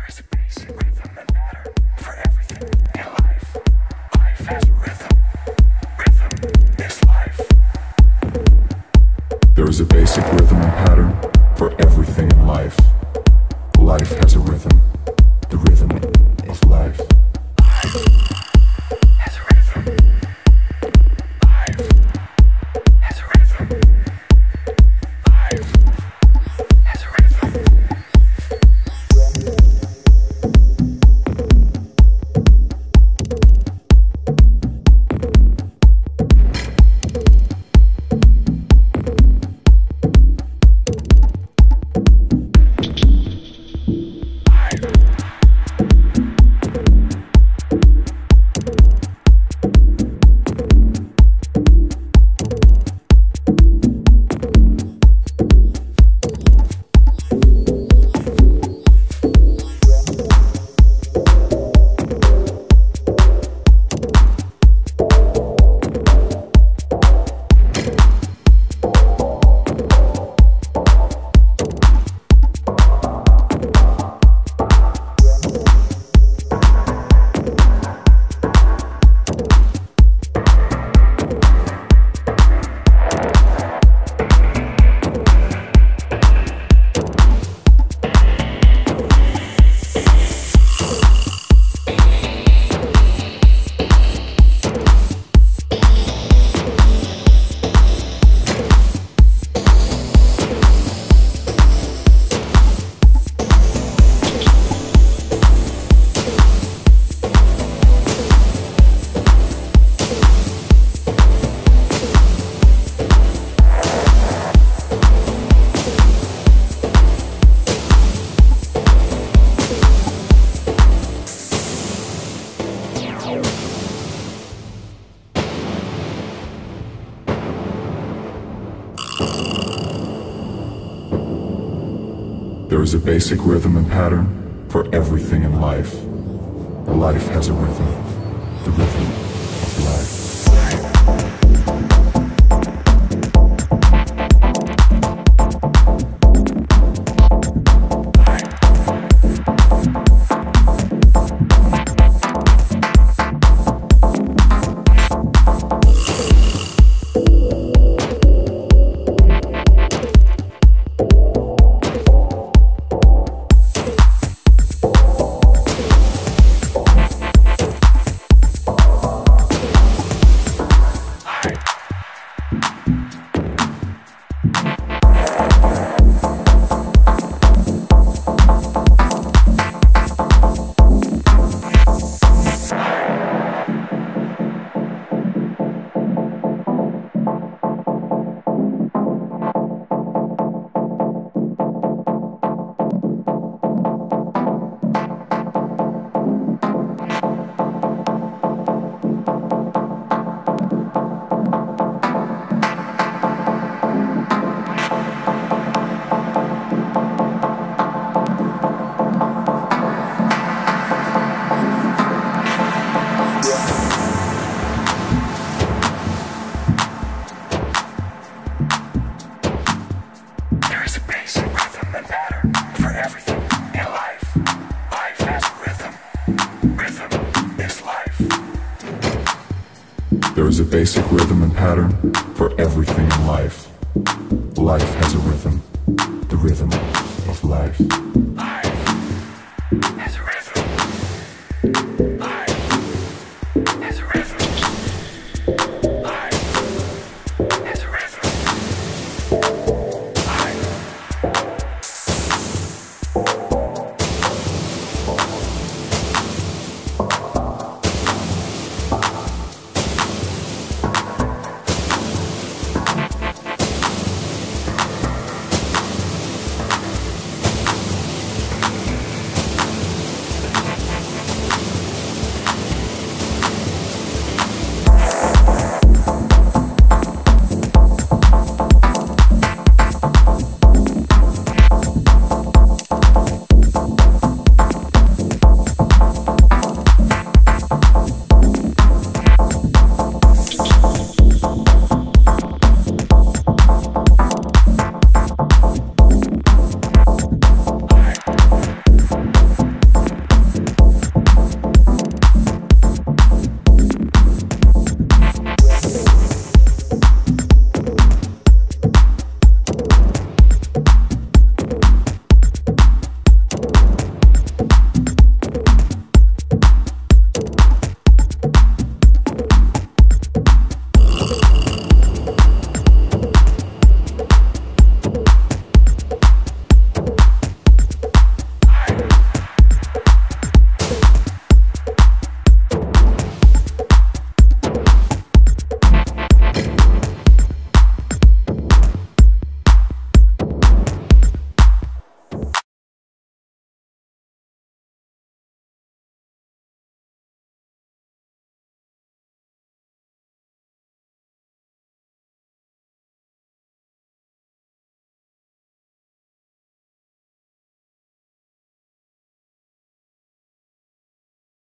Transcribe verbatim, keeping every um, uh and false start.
is a basic rhythm and pattern for everything in life. Life has a rhythm. Rhythm is life. There is a basic rhythm and pattern for everything in life. Life has a rhythm. The rhythm is life. Life has a rhythm. Life has a rhythm. Life has a rhythm. There is a basic rhythm and pattern for everything in life. Life has a rhythm. The rhythm of life. There is a basic rhythm and pattern for everything in life. Life has a rhythm. The rhythm of life.